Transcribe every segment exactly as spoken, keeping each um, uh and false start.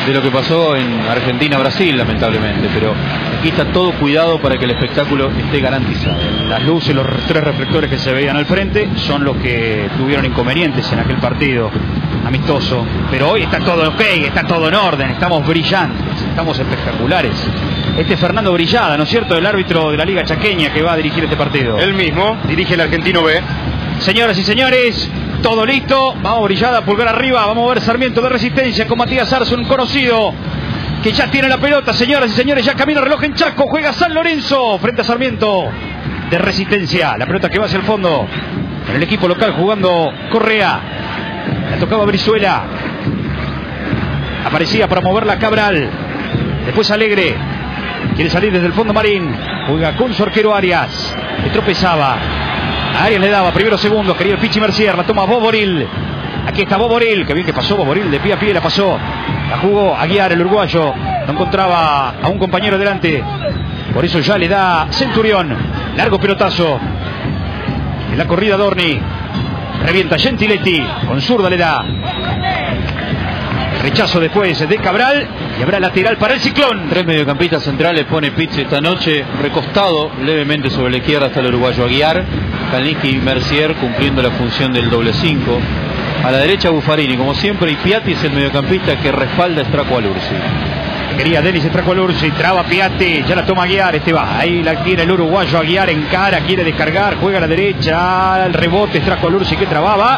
de lo que pasó en Argentina-Brasil, lamentablemente, pero aquí está todo cuidado para que el espectáculo esté garantizado. Las luces, los tres reflectores que se veían al frente son los que tuvieron inconvenientes en aquel partido amistoso, pero hoy está todo ok, está todo en orden, estamos brillantes, estamos espectaculares. Este es Fernando Brillada, ¿no es cierto?, el árbitro de la Liga Chaqueña que va a dirigir este partido. Él mismo dirige el Argentino B. Señoras y señores, todo listo, vamos Brillada, pulgar arriba, vamos a ver Sarmiento de Resistencia con Matías Arce, un conocido que ya tiene la pelota. Señoras y señores, ya camina el reloj en Chaco, juega San Lorenzo frente a Sarmiento de Resistencia, la pelota que va hacia el fondo, en el equipo local jugando Correa, la tocaba Brizuela, aparecía para moverla Cabral, después Alegre, quiere salir desde el fondo Marín, juega con su arquero Arias, le tropezaba, a Arias le daba primero segundos, quería el Pichi Mercier, la toma Boboril, aquí está Boboril, que bien que pasó Boboril, de pie a pie la pasó, la jugó Aguiar, el uruguayo, no encontraba a un compañero delante, por eso ya le da Centurión, largo pelotazo, en la corrida Dorni, revienta Gentiletti, con zurda le da, rechazo después de Cabral, y habrá lateral para el Ciclón. Tres mediocampistas centrales pone Pizzi esta noche, recostado levemente sobre la izquierda está el uruguayo Aguiar, Kalniski y Mercier cumpliendo la función del doble cinco. A la derecha Buffarini, como siempre, y Piatti es el mediocampista que respalda a Straco Alursi. Quería Denis Straco Alursi, traba Piatti, ya la toma Aguiar, este va, ahí la tiene el uruguayo Aguiar en cara, quiere descargar, juega a la derecha, el rebote Straco Alursi que trababa,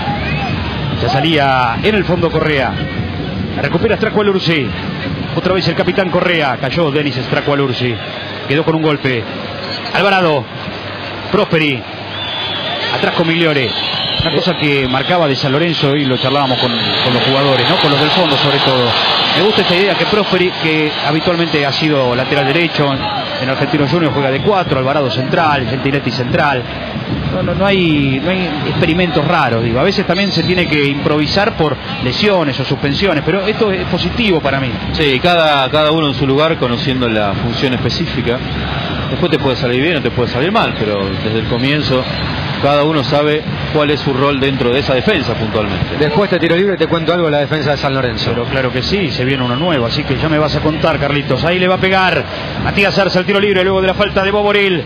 ya salía en el fondo Correa, recupera Straco Alursi, otra vez el capitán Correa, cayó Denis Straco Alursi, quedó con un golpe, Alvarado, Prosperi, atrás con Migliore. Una cosa que marcaba de San Lorenzo y lo charlábamos con, con los jugadores, ¿no?, con los del fondo sobre todo. Me gusta esta idea que Prosperi, que habitualmente ha sido lateral derecho, en Argentinos Juniors juega de cuatro, Alvarado central, Gentiletti central. No, no, no, hay, no hay experimentos raros, digo. A veces también se tiene que improvisar por lesiones o suspensiones, pero esto es positivo para mí. Sí, cada, cada uno en su lugar, conociendo la función específica. Después te puede salir bien o te puede salir mal, pero desde el comienzo cada uno sabe cuál es su rol dentro de esa defensa puntualmente. Después te tiro libre y te cuento algo de la defensa de San Lorenzo. Pero claro que sí, se viene uno nuevo, así que ya me vas a contar, Carlitos. Ahí le va a pegar Matías Arce al tiro libre luego de la falta de Boboril.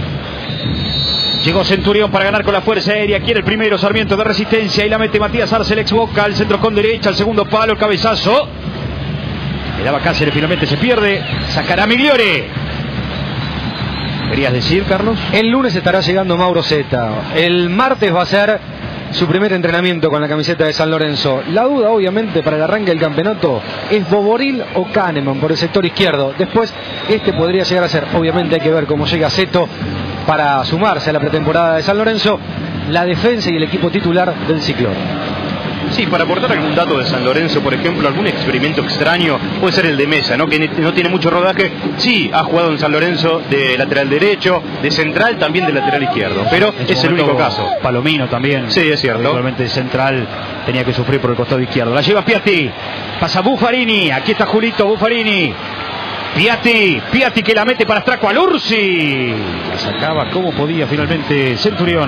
Llegó Centurión para ganar con la fuerza aérea, quiere el primero Sarmiento de Resistencia y la mete Matías Arce, el ex Boca, el centro con derecha, el segundo palo, el cabezazo. Le daba Cáceres, finalmente se pierde, sacará Migliore. ¿Querías decir, Carlos? El lunes estará llegando Mauro Zeta. El martes va a ser su primer entrenamiento con la camiseta de San Lorenzo. La duda, obviamente, para el arranque del campeonato es Boboril o Kahneman por el sector izquierdo. Después, este podría llegar a ser, obviamente hay que ver cómo llega Zeto para sumarse a la pretemporada de San Lorenzo, la defensa y el equipo titular del Ciclón. Sí, para aportar algún dato de San Lorenzo, por ejemplo, algún experimento extraño, puede ser el de Mesa, ¿no?, que no tiene mucho rodaje. Sí, ha jugado en San Lorenzo de lateral derecho, de central, también de lateral izquierdo, pero es el único caso. Palomino también. Sí, es cierto. Igualmente central tenía que sufrir por el costado izquierdo. La lleva Piatti, pasa Buffarini, aquí está Julito Buffarini. Piatti, Piatti que la mete para Straco Alursi. La sacaba como podía finalmente Centurión.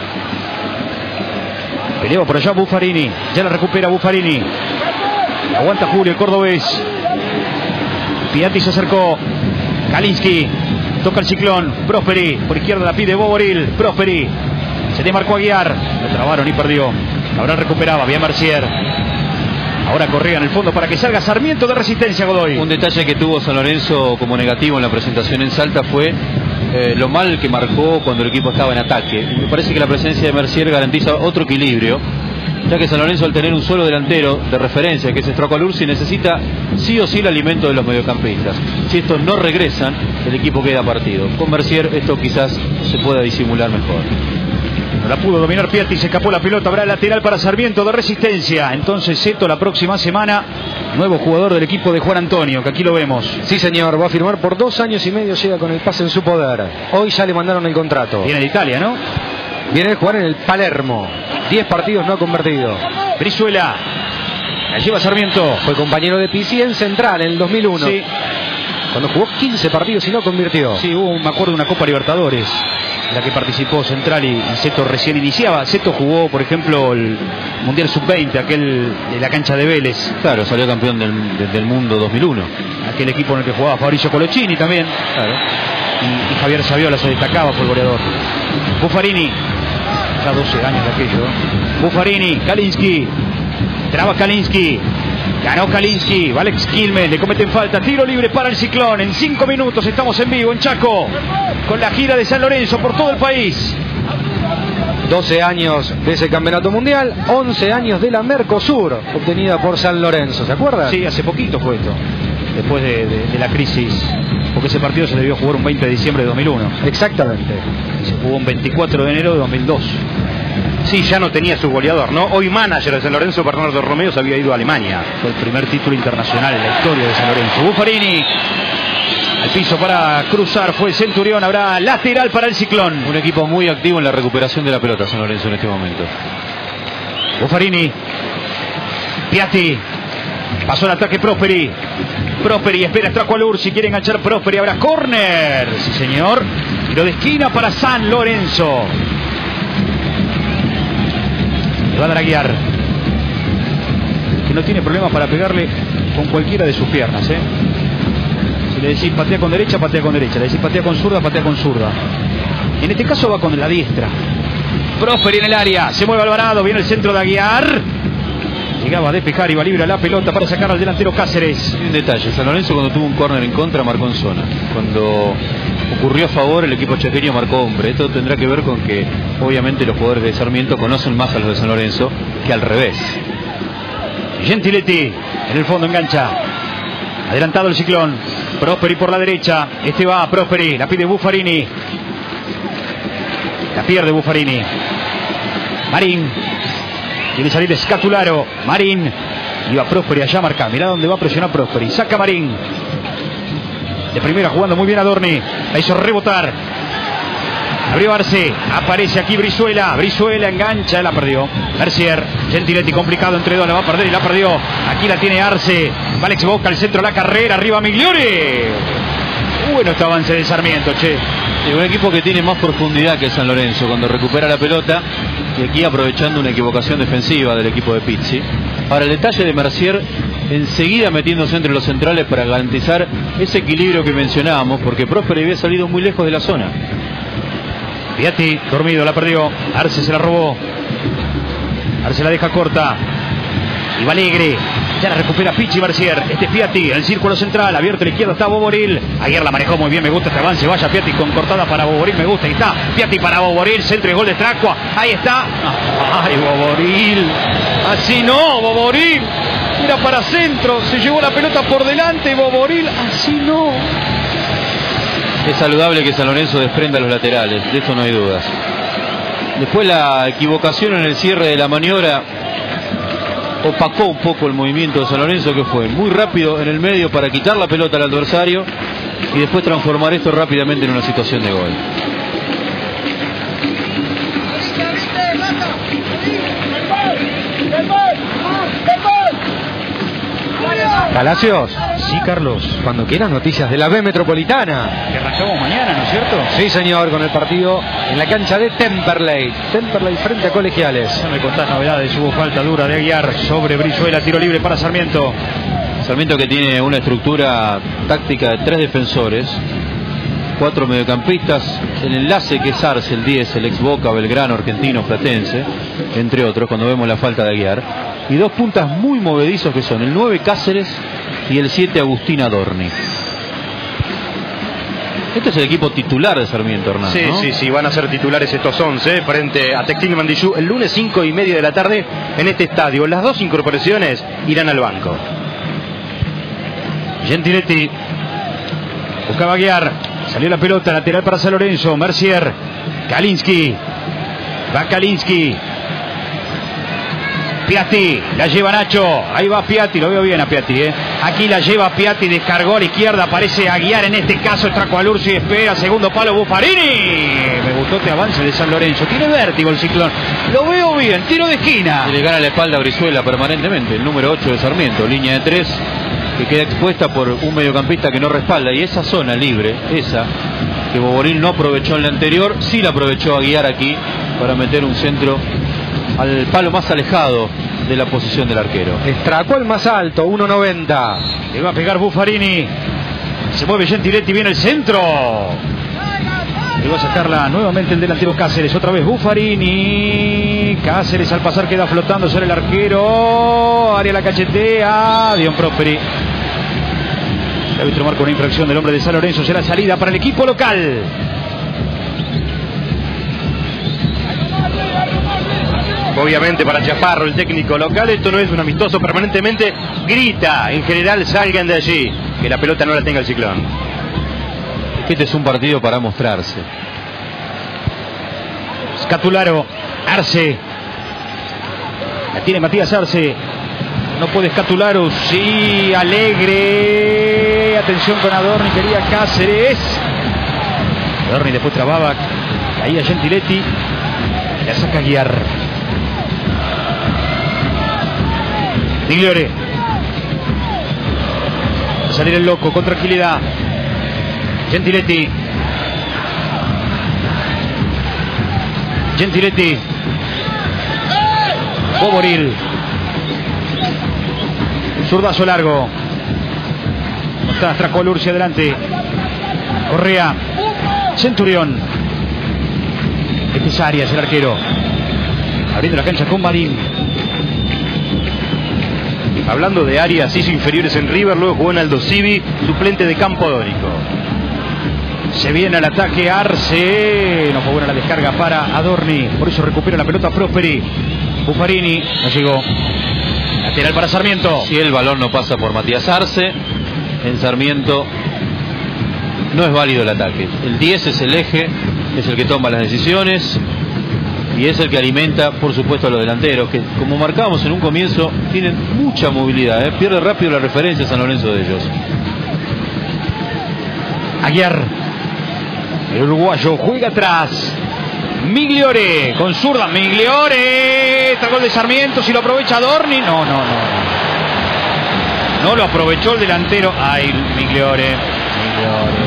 Peleaba por allá Buffarini, ya la recupera Buffarini. Aguanta Julio, el cordobés. Piatti se acercó. Kalniski, toca el Ciclón. Prosperi, por izquierda la pide Boboril. Prosperi, se demarcó Aguiar. Lo trabaron y perdió. Ahora recuperaba, bien Mercier. Ahora Correa en el fondo para que salga Sarmiento de Resistencia, Godoy. Un detalle que tuvo San Lorenzo como negativo en la presentación en Salta fue eh, lo mal que marcó cuando el equipo estaba en ataque. Me parece que la presencia de Mercier garantiza otro equilibrio, ya que San Lorenzo, al tener un solo delantero de referencia, que es Straco Alursi, necesita sí o sí el alimento de los mediocampistas. Si estos no regresan, el equipo queda partido. Con Mercier esto quizás se pueda disimular mejor. No la pudo dominar Piatti, se escapó la pelota, habrá lateral para Sarmiento de Resistencia. Entonces Zeto la próxima semana, nuevo jugador del equipo de Juan Antonio, que aquí lo vemos. Sí, señor, va a firmar por dos años y medio, llega con el pase en su poder. Hoy ya le mandaron el contrato. Viene de Italia, ¿no? Viene a jugar en el Palermo. diez partidos no convertido. Brizuela, la lleva Sarmiento. Fue compañero de Pizzi en Central en el dos mil uno. Sí. Cuando jugó quince partidos y no convirtió. Sí, hubo, me acuerdo, una Copa Libertadores. la que participó Central y, y Seto recién iniciaba. Seto jugó, por ejemplo, el Mundial sub veinte, aquel de la cancha de Vélez. Claro, salió campeón del, del, del mundo dos mil uno. Aquel equipo en el que jugaba Fabricio Colochini también. Claro. Y, y Javier Saviola se destacaba por goleador. Buffarini, ya doce años de aquello. Buffarini, Kalinski, traba Kalinski, ganó Kalinski, va Alex Quilmes, le cometen falta, tiro libre para el Ciclón. En cinco minutos estamos en vivo en Chaco, con la gira de San Lorenzo por todo el país. doce años de ese campeonato mundial, once años de la Mercosur, obtenida por San Lorenzo, ¿se acuerdan? Sí, hace poquito fue esto, después de, de, de la crisis, porque ese partido se debió jugar un veinte de diciembre de dos mil uno. Exactamente. Y se jugó un veinticuatro de enero de dos mil dos. Sí, ya no tenía su goleador, ¿no? Hoy manager de San Lorenzo, Bernardo Romeo, se había ido a Alemania. Fue el primer título internacional en la historia de San Lorenzo. Buffarini, al piso para cruzar, fue el Centurión, habrá lateral para el Ciclón. Un equipo muy activo en la recuperación de la pelota, San Lorenzo, en este momento. Buffarini, Piatti, pasó el ataque Prosperi. Prosperi espera Stracualur, si quiere enganchar Prosperi, habrá córner. Sí, señor. Tiro de esquina para San Lorenzo. Le va a dar a Aguiar, que no tiene problemas para pegarle con cualquiera de sus piernas, ¿eh? Si le decís patea con derecha, patea con derecha. Le decís patea con zurda, patea con zurda. En este caso va con la diestra. Prosperi en el área, se mueve Alvarado, viene el centro de Aguiar. Llegaba a despejar, iba libre a la pelota para sacar al delantero Cáceres. Y un detalle, San Lorenzo cuando tuvo un córner en contra marcó en zona. Cuando ocurrió a favor, el equipo chaqueño marcó hombre. Esto tendrá que ver con que obviamente los jugadores de Sarmiento conocen más a los de San Lorenzo que al revés. Gentiletti en el fondo engancha, adelantado el Ciclón. Prosperi por la derecha, este va Prosperi, la pide Buffarini, la pierde Buffarini. Marín quiere salir Escatularo, Marín, iba Prosperi allá a marcar, mirá dónde va a presionar Prosperi, saca Marín. De primera jugando muy bien a Dorni, la hizo rebotar, abrió Arce, aparece aquí Brizuela, Brizuela engancha, la perdió. Mercier, Gentiletti complicado entre dos, la va a perder y la perdió. Aquí la tiene Arce, va Alex Boca, el centro de la carrera, arriba Migliore. Bueno este avance de Sarmiento, che. Un equipo que tiene más profundidad que San Lorenzo cuando recupera la pelota, y aquí aprovechando una equivocación defensiva del equipo de Pizzi. Ahora el detalle de Mercier enseguida metiéndose entre los centrales para garantizar ese equilibrio que mencionábamos, porque Prosperi había salido muy lejos de la zona. Piatti, dormido, la perdió. Arce se la robó. Arce la deja corta. Y va Alegre. Ya la recupera Pichi Mercier. Este es Piatti en el círculo central. Abierto a la izquierda está Boboril. Ayer la manejó muy bien. Me gusta este avance. Vaya Piatti con cortada para Boboril. Me gusta. Ahí está. Piatti para Boboril. Centro y gol de Tracua. Ahí está. Ay, Boboril. Así no, Boboril. Mira para centro. Se llevó la pelota por delante. Boboril. Así no. Es saludable que San Lorenzo desprenda los laterales, de eso no hay dudas. Después la equivocación en el cierre de la maniobra opacó un poco el movimiento de San Lorenzo, que fue muy rápido en el medio para quitar la pelota al adversario y después transformar esto rápidamente en una situación de gol. Palacios. Sí, Carlos. Cuando quieras, noticias de la B Metropolitana. Que arrancamos mañana, ¿no es cierto? Sí, señor, con el partido en la cancha de Temperley. Temperley frente a Colegiales. Ya me contás novedades. Hubo falta dura de Aguiar sobre Brizuela. Tiro libre para Sarmiento. Sarmiento que tiene una estructura táctica de tres defensores, cuatro mediocampistas, el enlace que es Arce, el diez, el ex Boca, Belgrano, Argentino, Platense, entre otros, cuando vemos la falta de Aguiar, y dos puntas muy movedizos que son el nueve Cáceres y el siete Agustín Adorni. Este es el equipo titular de Sarmiento, Hernán, Sí, ¿no? sí, sí, van a ser titulares estos once frente a Textil Mandillú el lunes cinco y media de la tarde en este estadio. Las dos incorporaciones irán al banco. Gentiletti buscaba Aguiar. Salió la pelota, lateral para San Lorenzo. Mercier, Kalinski, va Kalinski, Piatti, la lleva Nacho, ahí va Piatti, lo veo bien a Piatti, ¿eh? Aquí la lleva Piatti, descargó a la izquierda, aparece Aguiar, en este caso el Tracualursi, espera, segundo palo Buffarini. Me gustó este avance de San Lorenzo, tiene vértigo el Ciclón, lo veo bien, tiro de esquina. Y le gana la espalda a Brizuela permanentemente, el número ocho de Sarmiento, línea de tres, que queda expuesta por un mediocampista que no respalda, y esa zona libre, esa, que Boboril no aprovechó en la anterior, sí la aprovechó Aguiar aquí para meter un centro al palo más alejado de la posición del arquero. Estracó el más alto, uno noventa. Le va a pegar Buffarini. Se mueve Gentiletti, viene el centro. Le va a sacarla nuevamente el delantero Cáceres. Otra vez Buffarini. Cáceres al pasar queda flotando sobre el arquero. Área la cachetea. Dion Prosperi. El árbitro marca una infracción del hombre de San Lorenzo. Será salida para el equipo local. Obviamente para Chaparro, el técnico local, esto no es un amistoso, permanentemente grita, en general salgan de allí, que la pelota no la tenga el Ciclón. Este es un partido para mostrarse. Scatularo, Arce. La tiene Matías Arce. No puede Scatularo, sí, Alegre. Atención con Adorni, quería Cáceres. Adorni después trababa, caía Gentiletti. La saca Aguiar. Migliore. Va a salir el loco con tranquilidad. Gentiletti. Gentiletti. Boboril. Zurdazo largo. No está Stracol Ursi adelante. Correa. Centurión. Este es Arias, el arquero. Abriendo la cancha con Marín. Hablando de Arias, hizo inferiores en River, luego jugó en Aldo Civi, suplente de Campodónico. Se viene al ataque Arce. No fue buena la descarga para Adorni. Por eso recupera la pelota Prosperi. Buffarini no llegó. Lateral para Sarmiento. Si el balón no pasa por Matías Arce, en Sarmiento no es válido el ataque. El diez es el eje, es el que toma las decisiones y es el que alimenta, por supuesto, a los delanteros, que como marcábamos en un comienzo, tienen mucha movilidad, ¿eh? Pierde rápido la referencia San Lorenzo de ellos. Aguiar, el uruguayo, juega atrás. Migliore, con zurda, Migliore. Está el gol de Sarmiento, si lo aprovecha Adorni. No, no, no. No lo aprovechó el delantero. Ay, Migliore. Migliore.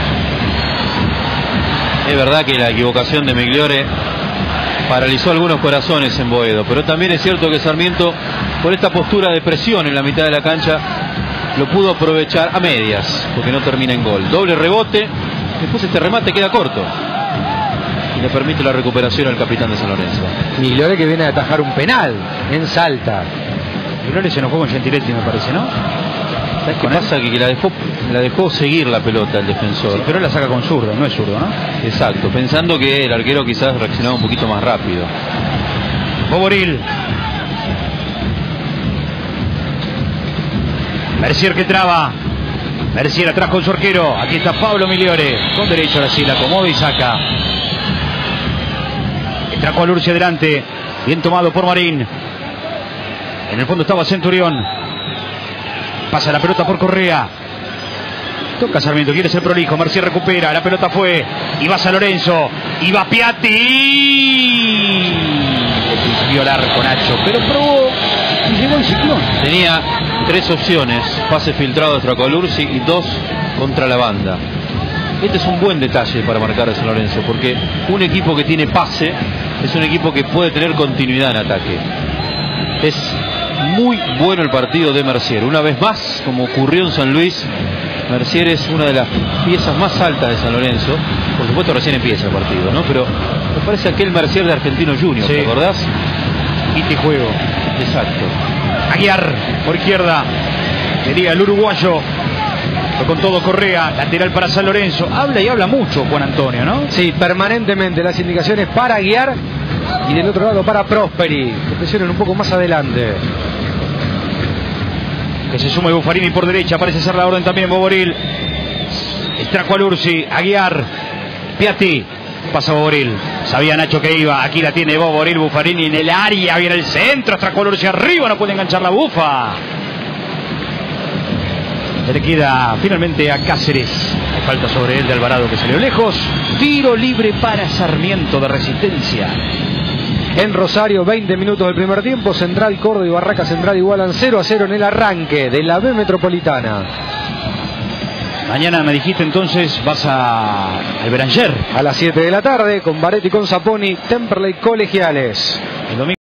Es verdad que la equivocación de Migliore paralizó algunos corazones en Boedo, pero también es cierto que Sarmiento, por esta postura de presión en la mitad de la cancha, lo pudo aprovechar a medias, porque no termina en gol. Doble rebote, después este remate queda corto y le permite la recuperación al capitán de San Lorenzo. Migliore, que viene a atajar un penal en Salta. Migliore se enojó con Gentiletti, me parece, ¿no? ¿Sabes qué pasa? Que la dejó, la dejó seguir la pelota el defensor. Sí, pero él la saca con zurdo, no es zurdo, ¿no? Exacto, pensando que el arquero quizás reaccionaba un poquito más rápido. Boboril. Mercier que traba. Mercier atrás con su arquero. Aquí está Pablo Migliore. Con derecho ahora sí, la acomoda y saca. Trajo a Lurcia adelante. Bien tomado por Marín. En el fondo estaba Centurión. Pasa la pelota por Correa. Toca Sarmiento, quiere ser prolijo. Mercier recupera, la pelota fue. Y va San Lorenzo. Y va Piatti. Vio el arco Nacho, pero probó y llegó el Ciclón. Tenía tres opciones: pase filtrado de Stracolursi y dos contra la banda. Este es un buen detalle para marcar a San Lorenzo, porque un equipo que tiene pase es un equipo que puede tener continuidad en ataque. Es muy bueno el partido de Mercier. Una vez más, como ocurrió en San Luis, Mercier es una de las piezas más altas de San Lorenzo. Por supuesto recién empieza el partido, ¿no? Pero me parece aquel Mercier de Argentino Junior, sí. ¿Te acordás? Quite juego. Exacto. Aguiar por izquierda. Quería el uruguayo. Con todo Correa, lateral para San Lorenzo. Habla y habla mucho Juan Antonio, ¿no? Sí, permanentemente las indicaciones para Aguiar y del otro lado para Prosperi. Que presionen un poco más adelante. Que se sume Buffarini por derecha, parece ser la orden también Boboril. Stracolursi, Aguiar, Piatti. Pasa Boboril. Sabía Nacho que iba. Aquí la tiene Boboril, Buffarini en el área. Viene el centro. Stracolursi arriba. No puede enganchar la bufa. Le queda finalmente a Cáceres. Hay falta sobre él de Alvarado que salió lejos. Tiro libre para Sarmiento de Resistencia. En Rosario, veinte minutos del primer tiempo. Central Córdoba y Barraca Central igualan cero a cero en el arranque de la B Metropolitana. Mañana me dijiste entonces vas a al Beranger. A las siete de la tarde con Baretti y con Saponi, Temperley Colegiales. El domingo